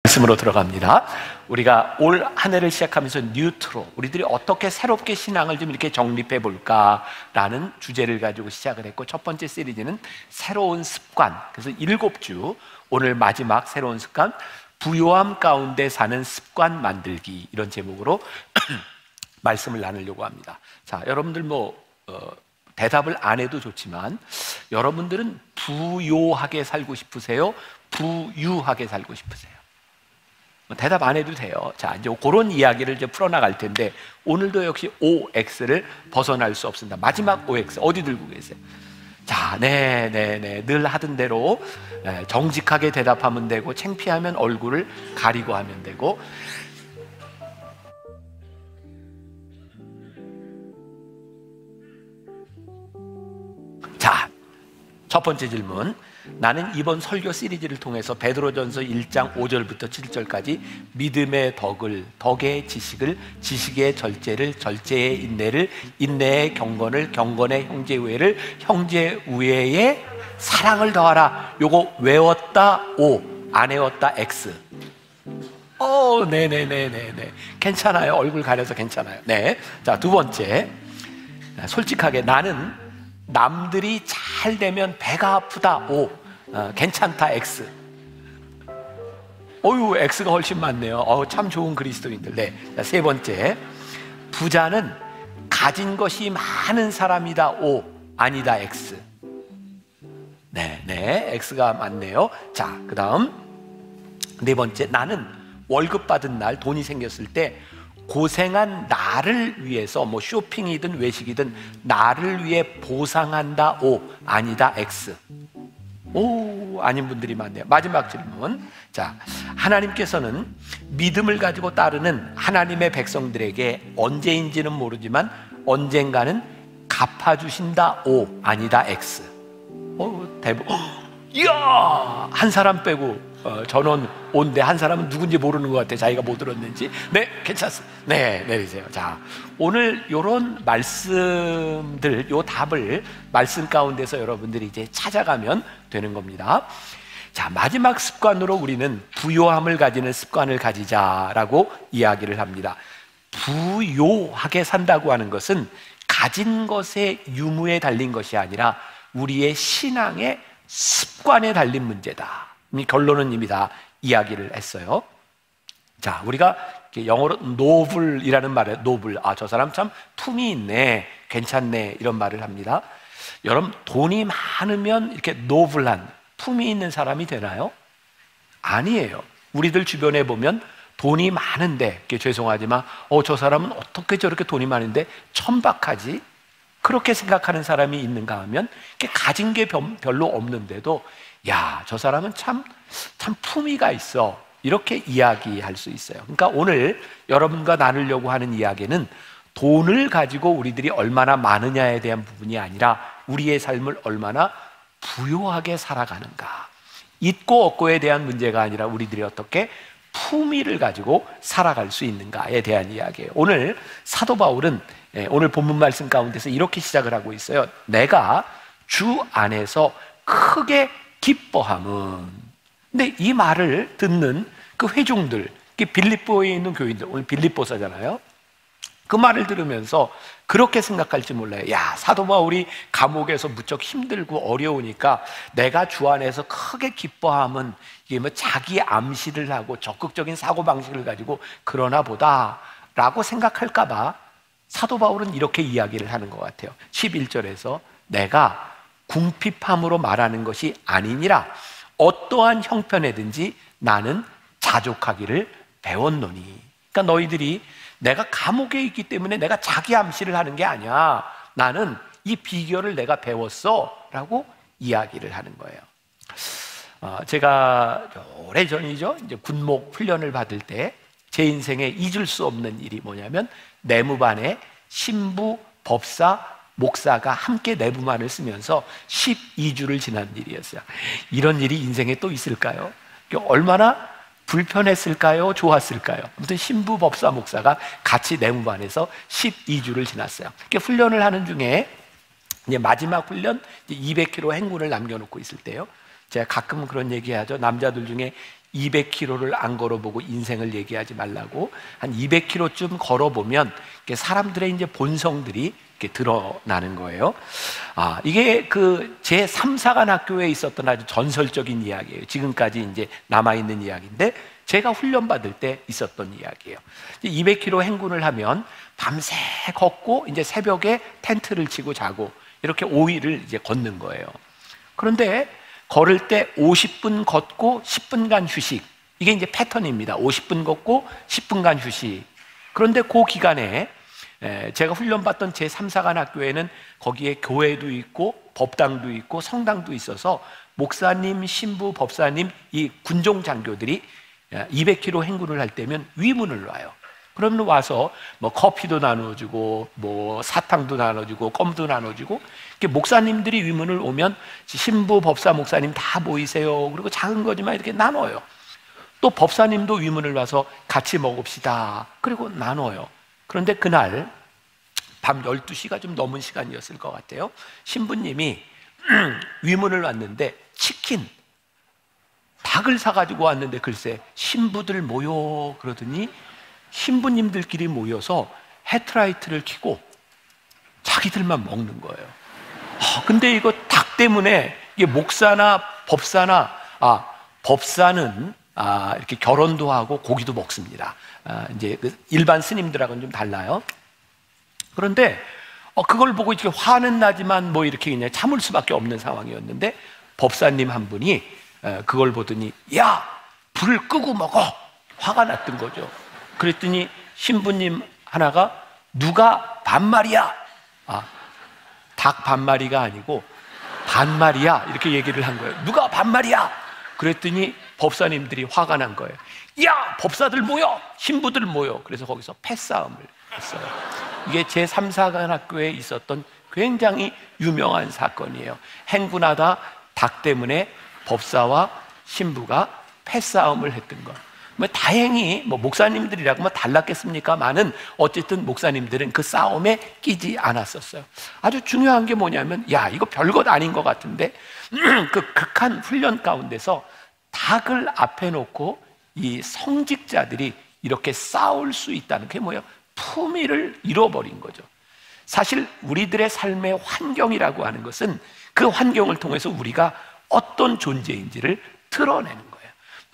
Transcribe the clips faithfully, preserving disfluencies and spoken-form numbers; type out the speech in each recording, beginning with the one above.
말씀으로 들어갑니다. 우리가 올 한 해를 시작하면서 뉴트로 우리들이 어떻게 새롭게 신앙을 좀 이렇게 정립해 볼까라는 주제를 가지고 시작을 했고, 첫 번째 시리즈는 새로운 습관. 그래서 일곱 주, 오늘 마지막 새로운 습관, 부요함 가운데 사는 습관 만들기, 이런 제목으로 말씀을 나누려고 합니다. 자, 여러분들 뭐 어, 대답을 안 해도 좋지만, 여러분들은 부요하게 살고 싶으세요? 부유하게 살고 싶으세요? 대답 안 해도 돼요. 자, 이제 그런 이야기를 이제 풀어나갈 텐데, 오늘도 역시 오엑스를 벗어날 수 없습니다. 마지막 오엑스 어디 들고 계세요? 자, 네, 네, 네, 늘 하던 대로 정직하게 대답하면 되고, 창피하면 얼굴을 가리고 하면 되고. 자, 첫 번째 질문. 나는 이번 설교 시리즈를 통해서 베드로전서 일 장 오 절부터 칠 절까지 믿음의 덕을, 덕의 지식을, 지식의 절제를, 절제의 인내를, 인내의 경건을, 경건의 형제우애를, 형제우애의 사랑을 더하라. 요거 외웠다 O, 안 외웠다 X. 어, 네네네네네. 괜찮아요. 얼굴 가려서 괜찮아요. 네. 자, 두 번째. 솔직하게 나는 남들이 잘 되면 배가 아프다 O, 어, 괜찮다 X. 어유, X가 훨씬 많네요. 어, 참 좋은 그리스도인들. 네. 자, 세 번째. 부자는 가진 것이 많은 사람이다 O, 아니다 X. 네, 네, X가 많네요. 자, 그 다음 네 번째. 나는 월급 받은 날, 돈이 생겼을 때 고생한 나를 위해서, 뭐 쇼핑이든 외식이든 나를 위해 보상한다 O, 아니다 X. 오, 아닌 분들이 많네요. 마지막 질문. 자, 하나님께서는 믿음을 가지고 따르는 하나님의 백성들에게 언제인지는 모르지만 언젠가는 갚아주신다 O, 아니다 X. 어, 대부분. 이야, 한 사람 빼고 어, 전원 온데 한 사람은 누군지 모르는 것 같아. 자기가 못 들었는지. 네, 괜찮습니다. 네, 내리세요. 자, 오늘 요런 말씀들, 요 답을 말씀 가운데서 여러분들이 이제 찾아가면 되는 겁니다. 자, 마지막 습관으로 우리는 부요함을 가지는 습관을 가지자라고 이야기를 합니다. 부요하게 산다고 하는 것은 가진 것의 유무에 달린 것이 아니라 우리의 신앙의 습관에 달린 문제다. 이 결론은 이미 다 이야기를 했어요. 자, 우리가 영어로 노블이라는 말에, 노블, 아, 저 사람 참 품이 있네, 괜찮네, 이런 말을 합니다. 여러분, 돈이 많으면 이렇게 노블한, 품이 있는 사람이 되나요? 아니에요. 우리들 주변에 보면 돈이 많은데, 죄송하지만 어, 저 사람은 어떻게 저렇게 돈이 많은데 천박하지? 그렇게 생각하는 사람이 있는가 하면, 가진 게 별로 없는데도 야, 저 사람은 참, 참 품위가 있어, 이렇게 이야기할 수 있어요. 그러니까 오늘 여러분과 나누려고 하는 이야기는 돈을 가지고 우리들이 얼마나 많으냐에 대한 부분이 아니라 우리의 삶을 얼마나 부요하게 살아가는가, 있고 없고에 대한 문제가 아니라 우리들이 어떻게 품위를 가지고 살아갈 수 있는가에 대한 이야기예요. 오늘 사도 바울은 오늘 본문 말씀 가운데서 이렇게 시작을 하고 있어요. 내가 주 안에서 크게 기뻐함은. 근데 이 말을 듣는 그 회중들, 빌립보에 있는 교인들, 오늘 빌립보서잖아요. 그 말을 들으면서 그렇게 생각할지 몰라요. 야, 사도 바울이 감옥에서 무척 힘들고 어려우니까 내가 주 안에서 크게 기뻐함은 이게 뭐 자기 암시를 하고 적극적인 사고방식을 가지고 그러나 보다 라고 생각할까 봐 사도 바울은 이렇게 이야기를 하는 것 같아요. 십일 절에서 내가 궁핍함으로 말하는 것이 아니니라 어떠한 형편에든지 나는 자족하기를 배웠노니. 그러니까 너희들이 내가 감옥에 있기 때문에 내가 자기 암시를 하는 게 아니야, 나는 이 비결을 내가 배웠어 라고 이야기를 하는 거예요. 어, 제가 오래전이죠, 이제 군목 훈련을 받을 때 제 인생에 잊을 수 없는 일이 뭐냐면, 내무반에 신부, 법사, 목사가 함께 내부만을 쓰면서 십이 주를 지난 일이었어요. 이런 일이 인생에 또 있을까요? 얼마나 불편했을까요? 좋았을까요? 아무튼 신부, 법사, 목사가 같이 내무반에서 십이 주를 지났어요. 훈련을 하는 중에 이제 마지막 훈련 이백 킬로미터 행군을 남겨놓고 있을 때요, 제가 가끔 그런 얘기하죠. 남자들 중에 이백 킬로미터를 안 걸어보고 인생을 얘기하지 말라고. 한 이백 킬로미터쯤 걸어보면 사람들의 이제 본성들이 이렇게 드러나는 거예요. 아, 이게 그 제삼 사관 학교에 있었던 아주 전설적인 이야기예요. 지금까지 이제 남아있는 이야기인데 제가 훈련받을 때 있었던 이야기예요. 이백 킬로미터 행군을 하면 밤새 걷고 이제 새벽에 텐트를 치고 자고 이렇게 오 일을 이제 걷는 거예요. 그런데 걸을 때 오십 분 걷고 십 분간 휴식. 이게 이제 패턴입니다. 오십 분 걷고 십 분간 휴식. 그런데 그 기간에 제가 훈련받던 제삼 사관 학교에는 거기에 교회도 있고 법당도 있고 성당도 있어서 목사님, 신부, 법사님, 이 군종 장교들이 이백 킬로미터 행군을 할 때면 위문을 놔요. 그러면 와서 뭐 커피도 나눠주고 뭐 사탕도 나눠주고 껌도 나눠주고, 목사님들이 위문을 오면 신부, 법사, 목사님 다 모이세요. 그리고 작은 거지만 이렇게 나눠요. 또 법사님도 위문을 와서 같이 먹읍시다. 그리고 나눠요. 그런데 그날 밤 열두 시가 좀 넘은 시간이었을 것 같아요. 신부님이 위문을 왔는데 치킨, 닭을 사가지고 왔는데 글쎄 신부들 모여 그러더니 신부님들끼리 모여서 헤드라이트를 켜고 자기들만 먹는 거예요. 아, 근데 이거 닭 때문에 이게 목사나 법사나, 아, 법사는 아, 이렇게 결혼도 하고 고기도 먹습니다. 아, 이제 그 일반 스님들하고는 좀 달라요. 그런데 어, 그걸 보고 이렇게 화는 나지만 뭐 이렇게 그냥 참을 수밖에 없는 상황이었는데 법사님 한 분이 에, 그걸 보더니 야, 불을 끄고 먹어. 화가 났던 거죠. 그랬더니 신부님 하나가 누가 반말이야? 아, 닭 반마리가 아니고 반말이야 이렇게 얘기를 한 거예요. 누가 반말이야? 그랬더니 법사님들이 화가 난 거예요. 야, 법사들 모여, 신부들 모여. 그래서 거기서 패싸움을 했어요. 이게 제삼 사관 학교에 있었던 굉장히 유명한 사건이에요. 행군하다 닭 때문에 법사와 신부가 패싸움을 했던 것. 뭐 다행히 뭐 목사님들이라고 뭐 달랐겠습니까만은 어쨌든 목사님들은 그 싸움에 끼지 않았었어요. 아주 중요한 게 뭐냐면, 야, 이거 별것 아닌 것 같은데 그 극한 훈련 가운데서 닭을 앞에 놓고 이 성직자들이 이렇게 싸울 수 있다는 게 뭐예요? 품위를 잃어버린 거죠. 사실 우리들의 삶의 환경이라고 하는 것은 그 환경을 통해서 우리가 어떤 존재인지를 드러내는 거예요.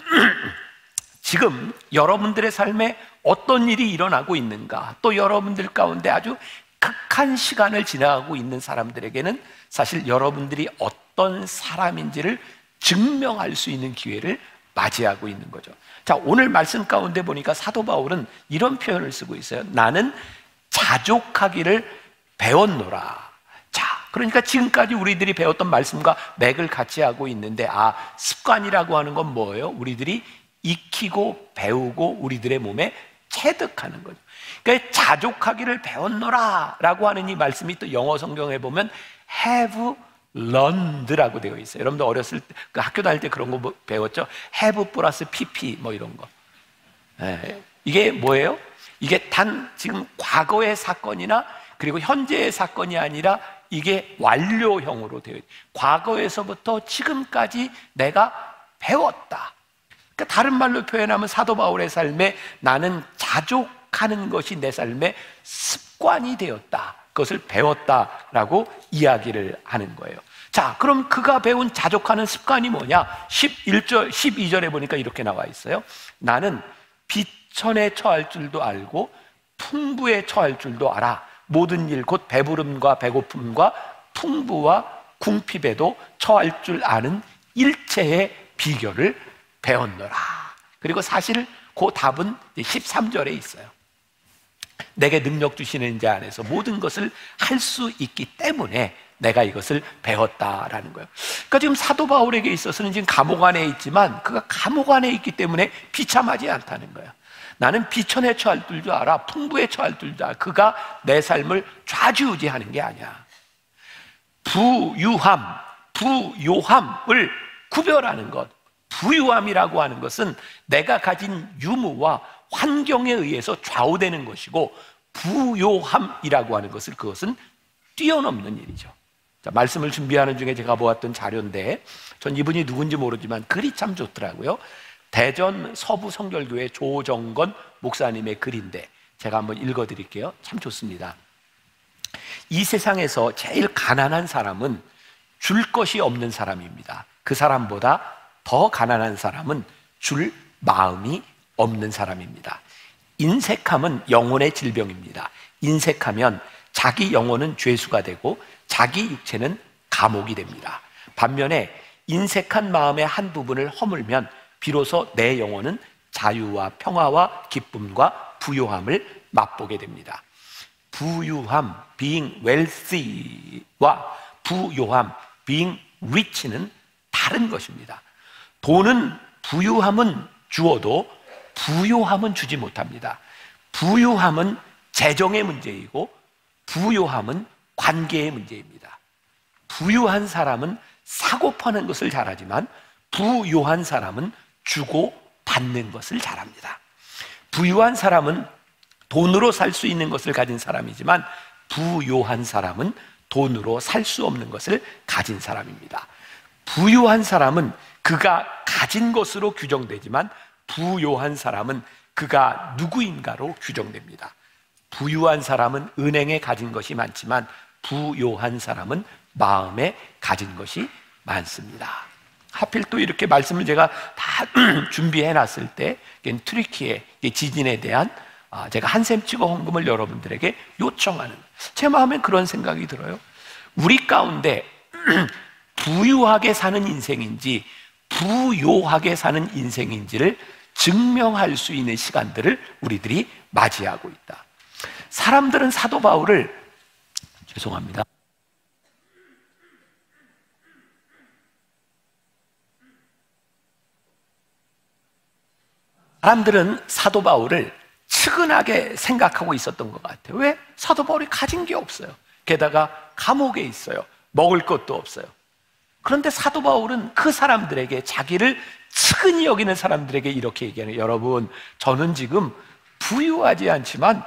지금 여러분들의 삶에 어떤 일이 일어나고 있는가, 또 여러분들 가운데 아주 극한 시간을 지나가고 있는 사람들에게는 사실 여러분들이 어떤 사람인지를 증명할 수 있는 기회를 맞이하고 있는 거죠. 자, 오늘 말씀 가운데 보니까 사도 바울은 이런 표현을 쓰고 있어요. 나는 자족하기를 배웠노라. 자, 그러니까 지금까지 우리들이 배웠던 말씀과 맥을 같이 하고 있는데, 아, 습관이라고 하는 건 뭐예요? 우리들이 익히고 배우고 우리들의 몸에 체득하는 거죠. 그러니까 자족하기를 배웠노라 라고 하는 이 말씀이 또 영어 성경에 보면 have learned라고 되어 있어요. 여러분들 어렸을 때 그 학교 다닐 때 그런 거 배웠죠? have 플러스 pp 뭐 이런 거. 네. 이게 뭐예요? 이게 단 지금 과거의 사건이나 그리고 현재의 사건이 아니라 이게 완료형으로 되어 있어요. 과거에서부터 지금까지 내가 배웠다. 그러니까 다른 말로 표현하면 사도 바울의 삶에 나는 자족하는 것이 내 삶의 습관이 되었다. 그것을 배웠다라고 이야기를 하는 거예요. 자, 그럼 그가 배운 자족하는 습관이 뭐냐? 십일 절, 십이 절에 보니까 이렇게 나와 있어요. 나는 비천에 처할 줄도 알고 풍부에 처할 줄도 알아. 모든 일 곧 배부름과 배고픔과 풍부와 궁핍에도 처할 줄 아는 일체의 비결을 배웠노라. 그리고 사실 그 답은 십삼 절에 있어요. 내게 능력 주시는 자 안에서 모든 것을 할 수 있기 때문에 내가 이것을 배웠다라는 거예요. 그러니까 지금 사도 바울에게 있어서는 지금 감옥 안에 있지만 그가 감옥 안에 있기 때문에 비참하지 않다는 거예요. 나는 비천에 처할 줄도 알아, 풍부에 처할 줄도 알아. 그가 내 삶을 좌지우지하는 게 아니야. 부유함, 부요함을 구별하는 것. 부유함이라고 하는 것은 내가 가진 유무와 환경에 의해서 좌우되는 것이고, 부요함이라고 하는 것은 그것은 뛰어넘는 일이죠. 자, 말씀을 준비하는 중에 제가 보았던 자료인데 전 이분이 누군지 모르지만 글이 참 좋더라고요. 대전 서부 성결교회 조정건 목사님의 글인데 제가 한번 읽어드릴게요. 참 좋습니다. 이 세상에서 제일 가난한 사람은 줄 것이 없는 사람입니다. 그 사람보다 더 가난한 사람은 줄 마음이 없는 사람입니다. 인색함은 영혼의 질병입니다. 인색하면 자기 영혼은 죄수가 되고 자기 육체는 감옥이 됩니다. 반면에 인색한 마음의 한 부분을 허물면 비로소 내 영혼은 자유와 평화와 기쁨과 부요함을 맛보게 됩니다. 부유함, being wealthy와 부요함, being rich는 다른 것입니다. 돈은 부유함은 주어도 부요함은 주지 못합니다. 부유함은 재정의 문제이고 부요함은 관계의 문제입니다. 부유한 사람은 사고 파는 것을 잘하지만 부요한 사람은 주고 받는 것을 잘합니다. 부유한 사람은 돈으로 살 수 있는 것을 가진 사람이지만 부요한 사람은 돈으로 살 수 없는 것을 가진 사람입니다. 부유한 사람은 그가 가진 것으로 규정되지만 부요한 사람은 그가 누구인가로 규정됩니다. 부유한 사람은 은행에 가진 것이 많지만 부요한 사람은 마음에 가진 것이 많습니다. 하필 또 이렇게 말씀을 제가 다 준비해 놨을 때 트리키의 지진에 대한 제가 한샘 찍어 헌금을 여러분들에게 요청하는, 제 마음엔 그런 생각이 들어요. 우리 가운데 부유하게 사는 인생인지 부요하게 사는 인생인지를 증명할 수 있는 시간들을 우리들이 맞이하고 있다. 사람들은 사도 바울을, 죄송합니다. 사람들은 사도 바울을 측은하게 생각하고 있었던 것 같아요. 왜? 사도 바울이 가진 게 없어요. 게다가 감옥에 있어요. 먹을 것도 없어요. 그런데 사도 바울은 그 사람들에게, 자기를 측은히 여기는 사람들에게 이렇게 얘기하는, 여러분, 저는 지금 부유하지 않지만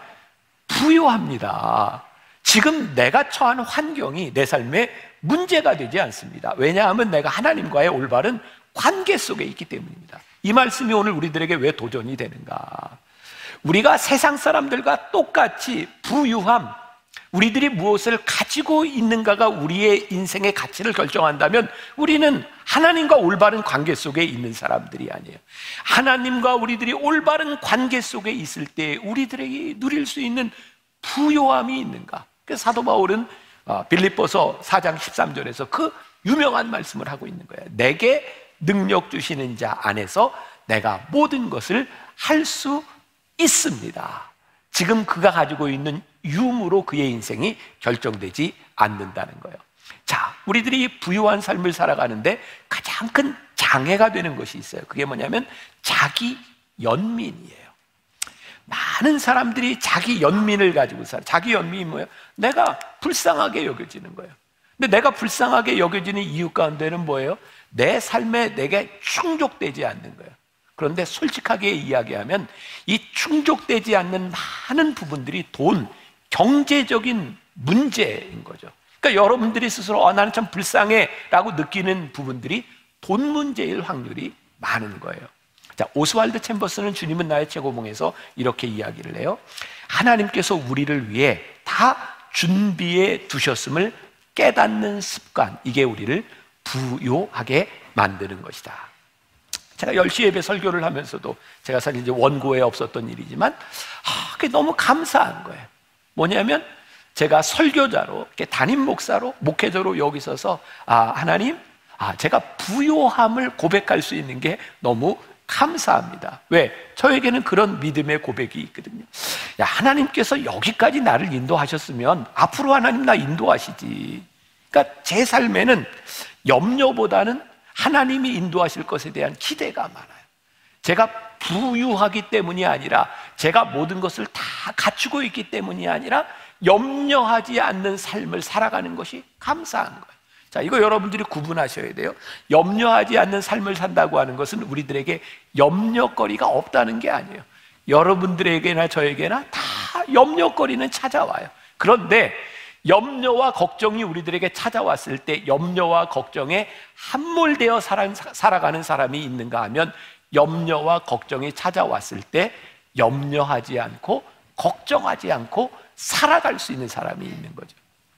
부유합니다. 지금 내가 처한 환경이 내 삶에 문제가 되지 않습니다. 왜냐하면 내가 하나님과의 올바른 관계 속에 있기 때문입니다. 이 말씀이 오늘 우리들에게 왜 도전이 되는가? 우리가 세상 사람들과 똑같이 부유함, 우리들이 무엇을 가지고 있는가가 우리의 인생의 가치를 결정한다면 우리는 하나님과 올바른 관계 속에 있는 사람들이 아니에요. 하나님과 우리들이 올바른 관계 속에 있을 때 우리들에게 누릴 수 있는 부요함이 있는가? 그래서 사도 바울은 빌립보서 사 장 십삼 절에서 그 유명한 말씀을 하고 있는 거예요. 내게 능력 주시는 자 안에서 내가 모든 것을 할 수 있습니다. 지금 그가 가지고 있는 유무로 그의 인생이 결정되지 않는다는 거예요. 자, 우리들이 부유한 삶을 살아가는데 가장 큰 장애가 되는 것이 있어요. 그게 뭐냐면 자기 연민이에요. 많은 사람들이 자기 연민을 가지고 살아요. 자기 연민이 뭐예요? 내가 불쌍하게 여겨지는 거예요. 근데 내가 불쌍하게 여겨지는 이유 가운데는 뭐예요? 내 삶에 내게 충족되지 않는 거예요. 그런데 솔직하게 이야기하면 이 충족되지 않는 많은 부분들이 돈, 경제적인 문제인 거죠. 그러니까 여러분들이 스스로 어, 나는 참 불쌍해 라고 느끼는 부분들이 돈 문제일 확률이 많은 거예요. 자, 오스왈드 챔버스는 주님은 나의 최고봉에서 이렇게 이야기를 해요. 하나님께서 우리를 위해 다 준비해 두셨음을 깨닫는 습관, 이게 우리를 부요하게 만드는 것이다. 제가 열 시 예배 설교를 하면서도, 제가 사실 이제 원고에 없었던 일이지만 아, 그게 너무 감사한 거예요. 뭐냐면 제가 설교자로, 담임 목사로, 목회자로 여기 서서 아, 하나님, 아, 제가 부요함을 고백할 수 있는 게 너무 감사합니다. 왜? 저에게는 그런 믿음의 고백이 있거든요. 야, 하나님께서 여기까지 나를 인도하셨으면 앞으로 하나님 나 인도하시지. 그러니까 제 삶에는 염려보다는 하나님이 인도하실 것에 대한 기대가 많아요. 제가 부유하기 때문이 아니라, 제가 모든 것을 다 갖추고 있기 때문이 아니라 염려하지 않는 삶을 살아가는 것이 감사한 거예요. 자, 이거 여러분들이 구분하셔야 돼요. 염려하지 않는 삶을 산다고 하는 것은 우리들에게 염려거리가 없다는 게 아니에요. 여러분들에게나 저에게나 다 염려거리는 찾아와요. 그런데 염려와 걱정이 우리들에게 찾아왔을 때 염려와 걱정에 함몰되어 살아가는 사람이 있는가 하면 염려와 걱정이 찾아왔을 때 염려하지 않고 걱정하지 않고 살아갈 수 있는 사람이 있는 거죠.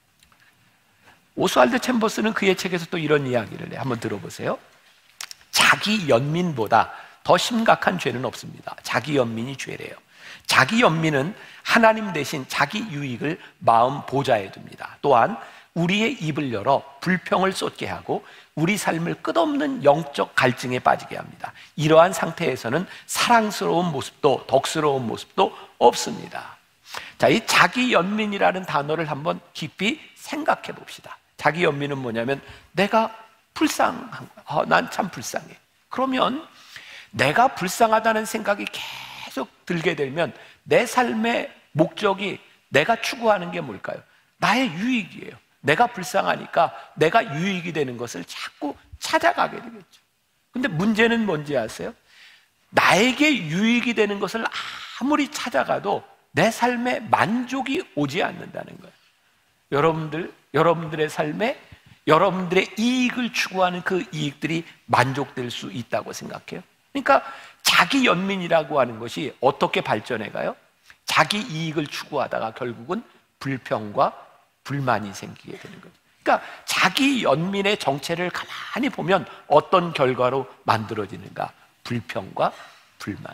오스왈드 챔버스는 그의 책에서 또 이런 이야기를 해. 한번 들어보세요. 자기 연민보다 더 심각한 죄는 없습니다. 자기 연민이 죄래요. 자기 연민은 하나님 대신 자기 유익을 마음 보좌에 둡니다. 또한 우리의 입을 열어 불평을 쏟게 하고 우리 삶을 끝없는 영적 갈증에 빠지게 합니다. 이러한 상태에서는 사랑스러운 모습도 덕스러운 모습도 없습니다. 자, 이 자기 연민이라는 단어를 한번 깊이 생각해 봅시다. 자기 연민은 뭐냐면 내가 불쌍한 거야. 어, 난 참 불쌍해. 그러면 내가 불쌍하다는 생각이 계속 들게 되면 내 삶의 목적이 내가 추구하는 게 뭘까요? 나의 유익이에요. 내가 불쌍하니까 내가 유익이 되는 것을 자꾸 찾아가게 되겠죠. 근데 문제는 뭔지 아세요? 나에게 유익이 되는 것을 아무리 찾아가도 내 삶에 만족이 오지 않는다는 거예요. 여러분들, 여러분들의 삶에 여러분들의 이익을 추구하는 그 이익들이 만족될 수 있다고 생각해요. 그러니까 자기 연민이라고 하는 것이 어떻게 발전해 가요? 자기 이익을 추구하다가 결국은 불평과 불만이 생기게 되는 거죠. 그러니까 자기 연민의 정체를 가만히 보면 어떤 결과로 만들어지는가? 불평과 불만이.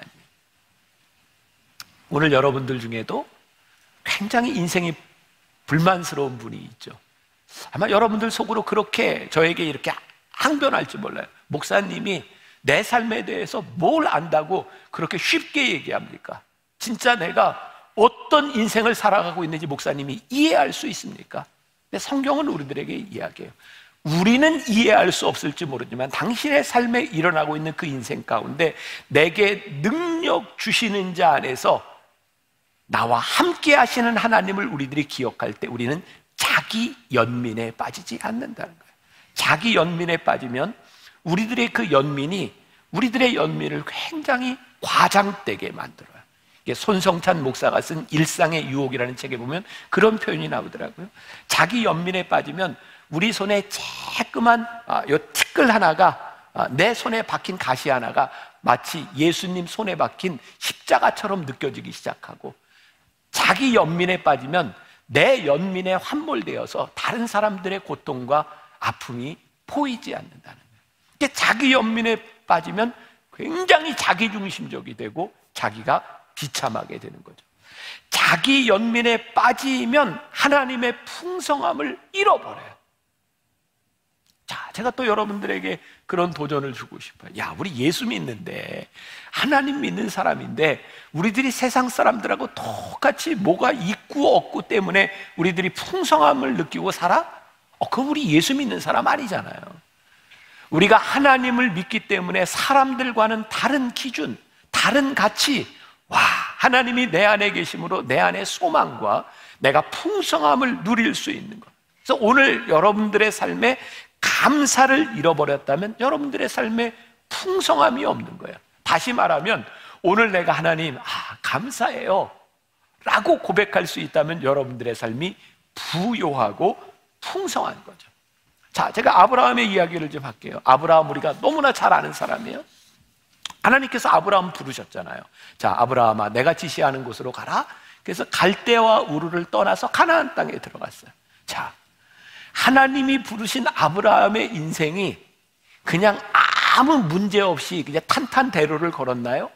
오늘 여러분들 중에도 굉장히 인생이 불만스러운 분이 있죠. 아마 여러분들 속으로 그렇게 저에게 이렇게 항변할지 몰라요. 목사님이 내 삶에 대해서 뭘 안다고 그렇게 쉽게 얘기합니까? 진짜 내가 어떤 인생을 살아가고 있는지 목사님이 이해할 수 있습니까? 근데 성경은 우리들에게 이야기해요. 우리는 이해할 수 없을지 모르지만 당신의 삶에 일어나고 있는 그 인생 가운데 내게 능력 주시는 자 안에서 나와 함께 하시는 하나님을 우리들이 기억할 때 우리는 자기 연민에 빠지지 않는다는 거예요. 자기 연민에 빠지면 우리들의 그 연민이 우리들의 연민을 굉장히 과장되게 만들어요. 이게 손성찬 목사가 쓴 일상의 유혹이라는 책에 보면 그런 표현이 나오더라고요. 자기 연민에 빠지면 우리 손에 쬐끄만 아, 요 티끌 하나가 아, 내 손에 박힌 가시 하나가 마치 예수님 손에 박힌 십자가처럼 느껴지기 시작하고 자기 연민에 빠지면 내 연민에 함몰되어서 다른 사람들의 고통과 아픔이 보이지 않는다는 거예요. 그러니까 자기 연민에 빠지면 굉장히 자기중심적이 되고 자기가 비참하게 되는 거죠. 자기 연민에 빠지면 하나님의 풍성함을 잃어버려요. 자, 제가 또 여러분들에게 그런 도전을 주고 싶어요. 야, 우리 예수 믿는데 하나님 믿는 사람인데 우리들이 세상 사람들하고 똑같이 뭐가 있고 없고 때문에 우리들이 풍성함을 느끼고 살아? 어, 그거 우리 예수 믿는 사람 아니잖아요. 우리가 하나님을 믿기 때문에 사람들과는 다른 기준, 다른 가치, 와, 하나님이 내 안에 계심으로 내 안에 소망과 내가 풍성함을 누릴 수 있는 것. 그래서 오늘 여러분들의 삶에 감사를 잃어버렸다면 여러분들의 삶에 풍성함이 없는 거예요. 다시 말하면 오늘 내가 하나님 아 감사해요 라고 고백할 수 있다면 여러분들의 삶이 부요하고 풍성한 거죠. 자, 제가 아브라함의 이야기를 좀 할게요. 아브라함 우리가 너무나 잘 아는 사람이에요. 하나님께서 아브라함 부르셨잖아요. 자, 아브라함아 내가 지시하는 곳으로 가라. 그래서 갈대와 우르를 떠나서 가나안 땅에 들어갔어요. 자, 하나님이 부르신 아브라함의 인생이 그냥 아무 문제 없이 그냥 탄탄대로를 걸었나요?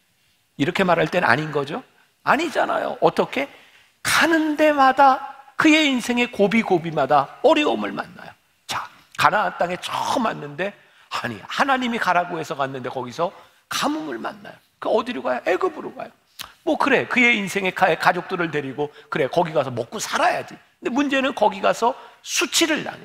이렇게 말할 땐 아닌 거죠? 아니잖아요. 어떻게? 가는 데마다 그의 인생의 고비고비마다 어려움을 만나요. 자, 가나안 땅에 처음 왔는데 아니 하나님이 가라고 해서 갔는데 거기서 가뭄을 만나요. 그 어디로 가요? 애굽으로 가요. 뭐 그래 그의 인생의 가족들을 데리고 그래 거기 가서 먹고 살아야지. 근데 문제는 거기 가서 수치를 당해요.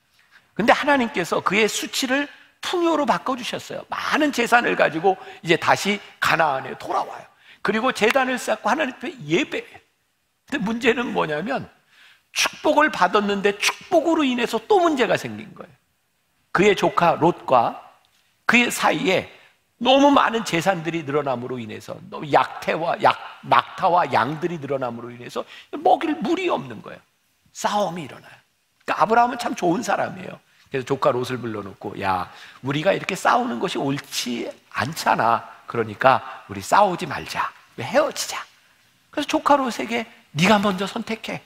근데 하나님께서 그의 수치를 풍요로 바꿔주셨어요. 많은 재산을 가지고 이제 다시 가나안에 돌아와요. 그리고 제단을 쌓고 하나님 앞에 예배해요. 근데 문제는 뭐냐면 축복을 받았는데 축복으로 인해서 또 문제가 생긴 거예요. 그의 조카 롯과 그의 사이에 너무 많은 재산들이 늘어남으로 인해서 너무 약태와 약, 낙타와 양들이 늘어남으로 인해서 먹일 물이 없는 거예요. 싸움이 일어나요. 그러니까 아브라함은 참 좋은 사람이에요. 그래서 조카 롯을 불러놓고, 야, 우리가 이렇게 싸우는 것이 옳지 않잖아. 그러니까 우리 싸우지 말자. 헤어지자. 그래서 조카 롯에게 네가 먼저 선택해.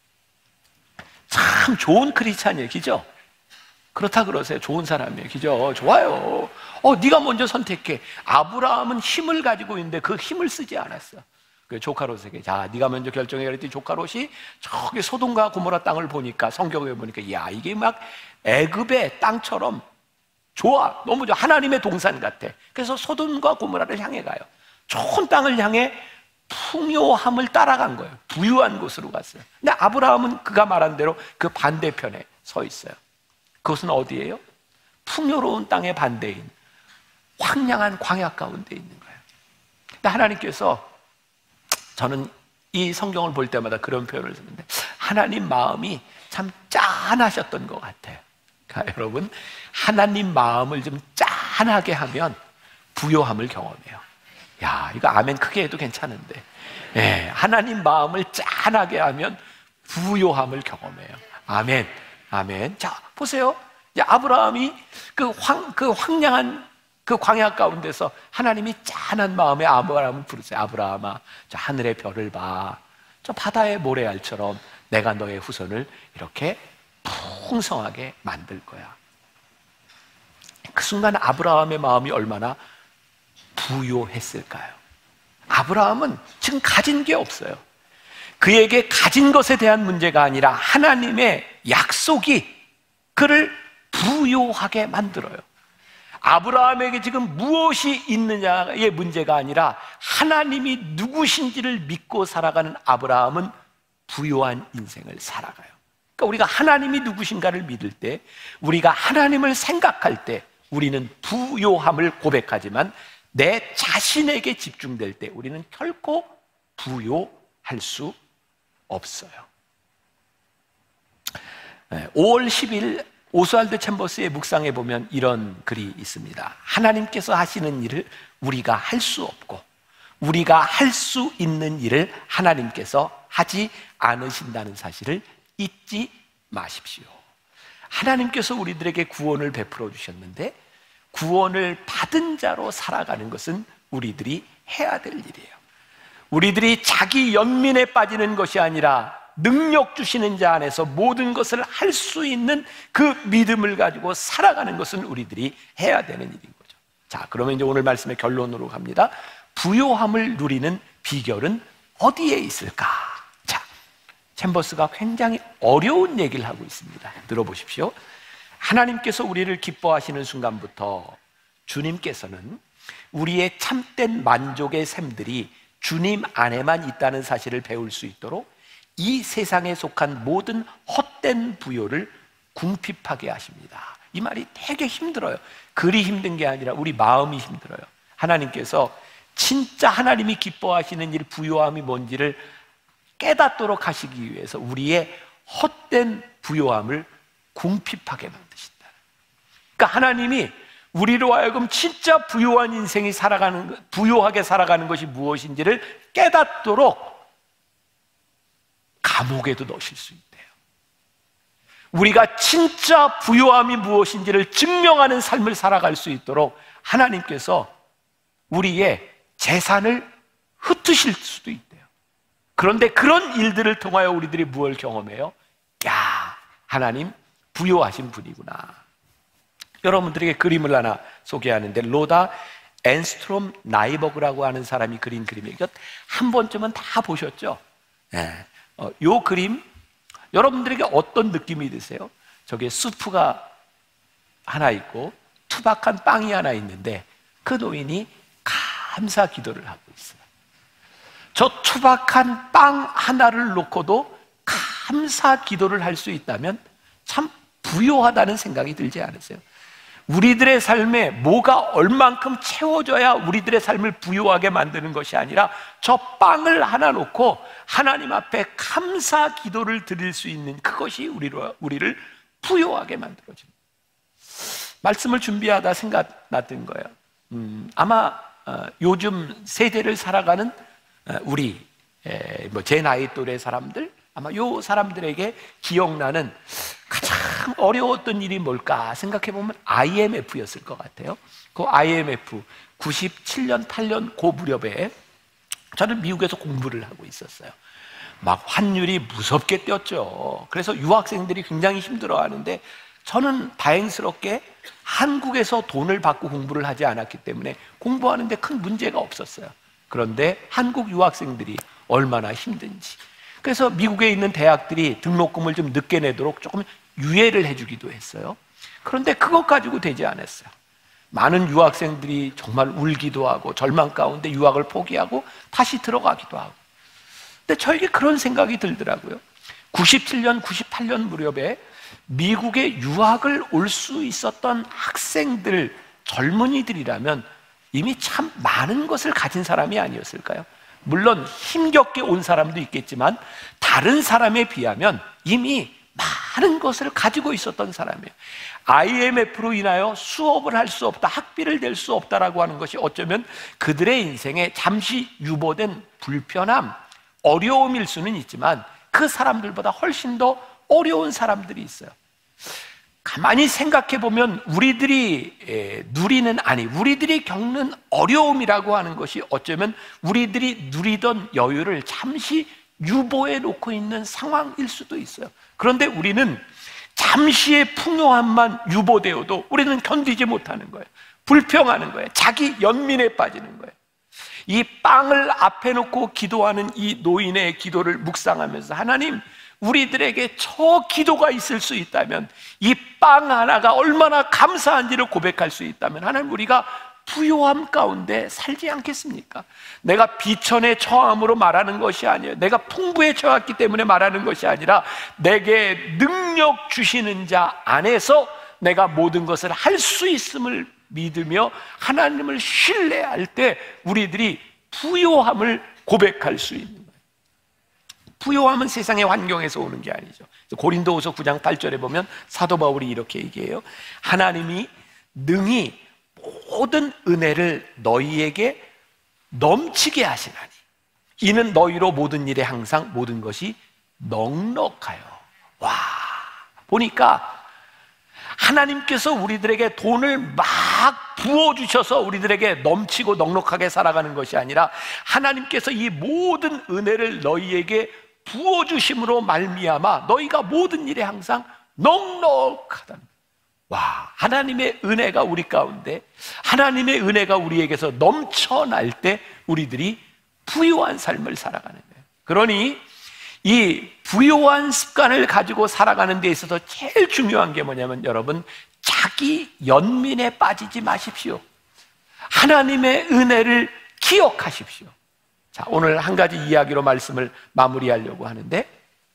참 좋은 크리스찬 얘기죠. 그렇다 그러세요. 좋은 사람 얘기죠. 좋아요. 어, 네가 먼저 선택해. 아브라함은 힘을 가지고 있는데 그 힘을 쓰지 않았어. 그 조카 롯에게, 자, 네가 먼저 결정해. 그랬더니 조카 롯이 저기 소돔과 고모라 땅을 보니까, 성경에 보니까, 야, 이게 막 애굽의 땅처럼 좋아. 너무 좋아. 하나님의 동산 같아. 그래서 소돔과 고모라를 향해 가요. 좋은 땅을 향해 풍요함을 따라간 거예요. 부유한 곳으로 갔어요. 근데 아브라함은 그가 말한 대로 그 반대편에 서 있어요. 그것은 어디예요? 풍요로운 땅의 반대인 황량한 광야 가운데 있는 거예요. 근데 하나님께서, 저는 이 성경을 볼 때마다 그런 표현을 쓰는데, 하나님 마음이 참 짠하셨던 것 같아요. 그러니까 여러분, 하나님 마음을 좀 짠하게 하면 부요함을 경험해요. 야, 이거 아멘 크게 해도 괜찮은데, 예, 하나님 마음을 짠하게 하면 부요함을 경험해요. 아멘, 아멘. 자, 보세요. 이제 아브라함이 그 황, 그 황량한 그 광야 가운데서 하나님이 짠한 마음에 아브라함을 부르세요. 아브라함아, 저 하늘의 별을 봐. 저 바다의 모래알처럼 내가 너의 후손을 이렇게 풍성하게 만들 거야. 그 순간 아브라함의 마음이 얼마나 부요했을까요? 아브라함은 지금 가진 게 없어요. 그에게 가진 것에 대한 문제가 아니라 하나님의 약속이 그를 부요하게 만들어요. 아브라함에게 지금 무엇이 있느냐의 문제가 아니라 하나님이 누구신지를 믿고 살아가는 아브라함은 부요한 인생을 살아가요. 그러니까 우리가 하나님이 누구신가를 믿을 때, 우리가 하나님을 생각할 때 우리는 부요함을 고백하지만 내 자신에게 집중될 때 우리는 결코 부요할 수 없어요. 오월 십일 오스왈드 챔버스의 묵상에 보면 이런 글이 있습니다. 하나님께서 하시는 일을 우리가 할 수 없고, 우리가 할 수 있는 일을 하나님께서 하지 않으신다는 사실을 잊지 마십시오. 하나님께서 우리들에게 구원을 베풀어 주셨는데, 구원을 받은 자로 살아가는 것은 우리들이 해야 될 일이에요. 우리들이 자기 연민에 빠지는 것이 아니라 능력 주시는 자 안에서 모든 것을 할 수 있는 그 믿음을 가지고 살아가는 것은 우리들이 해야 되는 일인 거죠. 자, 그러면 이제 오늘 말씀의 결론으로 갑니다. 부요함을 누리는 비결은 어디에 있을까? 자, 챔버스가 굉장히 어려운 얘기를 하고 있습니다. 들어보십시오. 하나님께서 우리를 기뻐하시는 순간부터 주님께서는 우리의 참된 만족의 샘들이 주님 안에만 있다는 사실을 배울 수 있도록 이 세상에 속한 모든 헛된 부요를 궁핍하게 하십니다. 이 말이 되게 힘들어요. 글이 힘든 게 아니라 우리 마음이 힘들어요. 하나님께서 진짜 하나님이 기뻐하시는 일, 부요함이 뭔지를 깨닫도록 하시기 위해서 우리의 헛된 부요함을 궁핍하게 만드신다. 그러니까 하나님이 우리로 하여금 진짜 부요한 인생이 살아가는, 부요하게 살아가는 것이 무엇인지를 깨닫도록 감옥에도 넣으실 수 있대요. 우리가 진짜 부요함이 무엇인지를 증명하는 삶을 살아갈 수 있도록 하나님께서 우리의 재산을 흩으실 수도 있대요. 그런데 그런 일들을 통하여 우리들이 무엇을 경험해요? 야, 하나님 부요하신 분이구나. 여러분들에게 그림을 하나 소개하는데, 로다 앤스트롬 나이버그라고 하는 사람이 그린 그림이에요. 이거 한 번쯤은 다 보셨죠? 네. 어, 요 그림 여러분들에게 어떤 느낌이 드세요? 저기에 수프가 하나 있고 투박한 빵이 하나 있는데 그 노인이 감사 기도를 하고 있어요. 저 투박한 빵 하나를 놓고도 감사 기도를 할 수 있다면 참 부요하다는 생각이 들지 않으세요? 우리들의 삶에 뭐가 얼만큼 채워져야 우리들의 삶을 부요하게 만드는 것이 아니라 저 빵을 하나 놓고 하나님 앞에 감사 기도를 드릴 수 있는 그것이 우리로, 우리를 부요하게 만들어줍니다. 말씀을 준비하다 생각났던 거예요. 음, 아마 어, 요즘 세대를 살아가는 어, 우리 뭐 제 나이 또래 사람들, 아마 요 사람들에게 기억나는 가장 참 어려웠던 일이 뭘까 생각해 보면 아이엠에프였을 것 같아요. 그 아이엠에프 구십칠 년, 팔 년 그 무렵에 저는 미국에서 공부를 하고 있었어요. 막 환율이 무섭게 뛰었죠. 그래서 유학생들이 굉장히 힘들어하는데 저는 다행스럽게 한국에서 돈을 받고 공부를 하지 않았기 때문에 공부하는데 큰 문제가 없었어요. 그런데 한국 유학생들이 얼마나 힘든지, 그래서 미국에 있는 대학들이 등록금을 좀 늦게 내도록 조금 유예를 해주기도 했어요. 그런데 그것 가지고 되지 않았어요. 많은 유학생들이 정말 울기도 하고 절망 가운데 유학을 포기하고 다시 들어가기도 하고. 근데 저에게 그런 생각이 들더라고요. 구십칠 년, 구십팔 년 무렵에 미국에 유학을 올 수 있었던 학생들, 젊은이들이라면 이미 참 많은 것을 가진 사람이 아니었을까요? 물론 힘겹게 온 사람도 있겠지만 다른 사람에 비하면 이미 많은 것을 가지고 있었던 사람이에요. 아이엠에프로 인하여 수업을 할 수 없다, 학비를 낼 수 없다라고 하는 것이 어쩌면 그들의 인생에 잠시 유보된 불편함, 어려움일 수는 있지만 그 사람들보다 훨씬 더 어려운 사람들이 있어요. 가만히 생각해 보면 우리들이 누리는, 아니 우리들이 겪는 어려움이라고 하는 것이 어쩌면 우리들이 누리던 여유를 잠시 유보해 놓고 있는 상황일 수도 있어요. 그런데 우리는 잠시의 풍요함만 유보되어도 우리는 견디지 못하는 거예요. 불평하는 거예요. 자기 연민에 빠지는 거예요. 이 빵을 앞에 놓고 기도하는 이 노인의 기도를 묵상하면서, 하나님, 우리들에게 저 기도가 있을 수 있다면, 이 빵 하나가 얼마나 감사한지를 고백할 수 있다면, 하나님, 우리가 부요함 가운데 살지 않겠습니까? 내가 비천에 처함으로 말하는 것이 아니에요. 내가 풍부에 처했기 때문에 말하는 것이 아니라 내게 능력 주시는 자 안에서 내가 모든 것을 할 수 있음을 믿으며 하나님을 신뢰할 때 우리들이 부요함을 고백할 수 있는 거예요. 부요함은 세상의 환경에서 오는 게 아니죠. 고린도후서 구 장 팔 절에 보면 사도 바울이 이렇게 얘기해요. 하나님이 능히 모든 은혜를 너희에게 넘치게 하시나니 이는 너희로 모든 일에 항상 모든 것이 넉넉하여. 와, 보니까 하나님께서 우리들에게 돈을 막 부어주셔서 우리들에게 넘치고 넉넉하게 살아가는 것이 아니라 하나님께서 이 모든 은혜를 너희에게 부어주심으로 말미암아 너희가 모든 일에 항상 넉넉하다. 와, 하나님의 은혜가 우리 가운데, 하나님의 은혜가 우리에게서 넘쳐날 때 우리들이 부유한 삶을 살아가는 거예요. 그러니 이 부유한 습관을 가지고 살아가는 데 있어서 제일 중요한 게 뭐냐면, 여러분, 자기 연민에 빠지지 마십시오. 하나님의 은혜를 기억하십시오. 자, 오늘 한 가지 이야기로 말씀을 마무리하려고 하는데,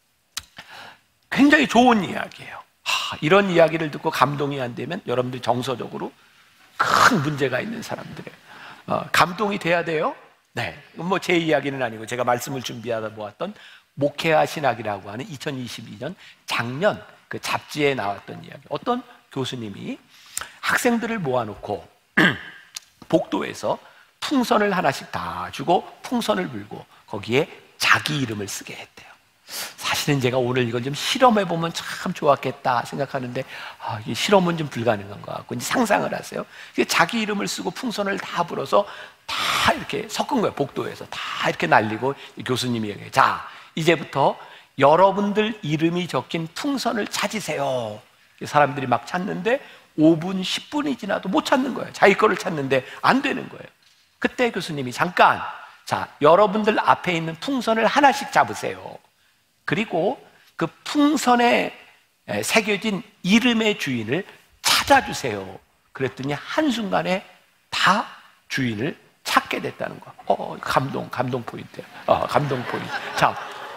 굉장히 좋은 이야기예요. 하, 이런 이야기를 듣고 감동이 안 되면 여러분들 정서적으로 큰 문제가 있는 사람들이에요. 어, 감동이 돼야 돼요. 네, 뭐 제 이야기는 아니고 제가 말씀을 준비하다 보았던 목회와 신학이라고 하는 이천이십이 년 작년 그 잡지에 나왔던 이야기. 어떤 교수님이 학생들을 모아놓고 복도에서 풍선을 하나씩 다 주고 풍선을 불고 거기에 자기 이름을 쓰게 했대요. 사실은 제가 오늘 이걸 좀 실험해보면 참 좋았겠다 생각하는데, 아, 이게 실험은 좀 불가능한 것 같고, 이제 상상을 하세요. 자기 이름을 쓰고 풍선을 다 불어서 다 이렇게 섞은 거예요. 복도에서 다 이렇게 날리고 교수님이 얘기해요. 자, 이제부터 여러분들 이름이 적힌 풍선을 찾으세요. 사람들이 막 찾는데 오 분, 십 분이 지나도 못 찾는 거예요. 자기 거를 찾는데 안 되는 거예요. 그때 교수님이 잠깐, 자, 여러분들 앞에 있는 풍선을 하나씩 잡으세요. 그리고 그 풍선에 새겨진 이름의 주인을 찾아주세요. 그랬더니 한순간에 다 주인을 찾게 됐다는 거. 어, 감동, 감동 포인트. 어, 감동 포인트. 자,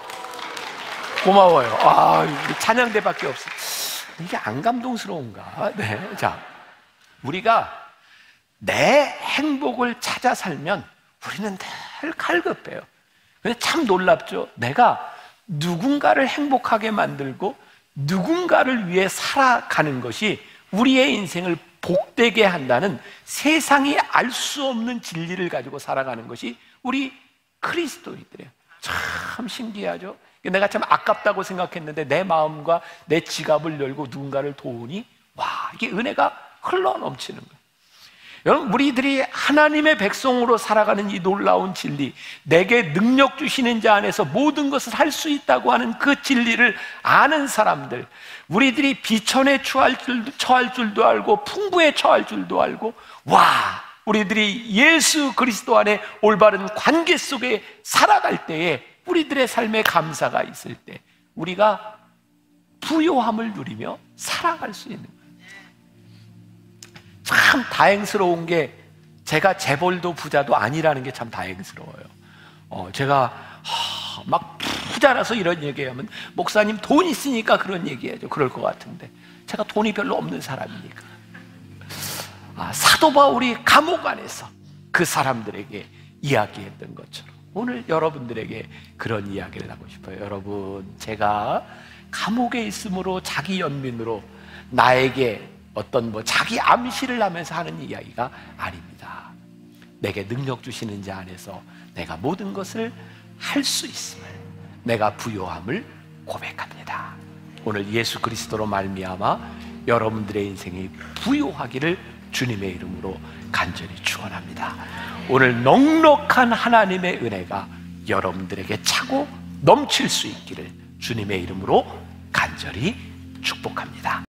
고마워요. 아, 우리 찬양대밖에 없어. 이게 안 감동스러운가? 네. 자, 우리가 내 행복을 찾아 살면 우리는 늘 갈급해요. 근데 참 놀랍죠? 내가 누군가를 행복하게 만들고 누군가를 위해 살아가는 것이 우리의 인생을 복되게 한다는 세상이 알 수 없는 진리를 가지고 살아가는 것이 우리 그리스도인들이에요. 참 신기하죠? 내가 참 아깝다고 생각했는데 내 마음과 내 지갑을 열고 누군가를 도우니 와, 이게 은혜가 흘러 넘치는 거예요. 여러분, 우리들이 하나님의 백성으로 살아가는 이 놀라운 진리, 내게 능력 주시는 자 안에서 모든 것을 할 수 있다고 하는 그 진리를 아는 사람들, 우리들이 비천에 처할 줄도, 처할 줄도 알고 풍부에 처할 줄도 알고, 와, 우리들이 예수 그리스도 안에 올바른 관계 속에 살아갈 때에 우리들의 삶에 감사가 있을 때 우리가 부요함을 누리며 살아갈 수 있는 거예요. 참 다행스러운 게 제가 재벌도 부자도 아니라는 게 참 다행스러워요. 어, 제가 하, 막 부자라서 이런 얘기하면 목사님 돈 있으니까 그런 얘기해야죠. 그럴 것 같은데 제가 돈이 별로 없는 사람이니까. 아, 사도 바울이 감옥 안에서 그 사람들에게 이야기했던 것처럼 오늘 여러분들에게 그런 이야기를 하고 싶어요. 여러분, 제가 감옥에 있으므로 자기 연민으로 나에게 어떤 뭐 자기 암시를 하면서 하는 이야기가 아닙니다. 내게 능력 주시는 자 안에서 내가 모든 것을 할 수 있음을, 내가 부요함을 고백합니다. 오늘 예수 그리스도로 말미암아 여러분들의 인생이 부요하기를 주님의 이름으로 간절히 축원합니다. 오늘 넉넉한 하나님의 은혜가 여러분들에게 차고 넘칠 수 있기를 주님의 이름으로 간절히 축복합니다.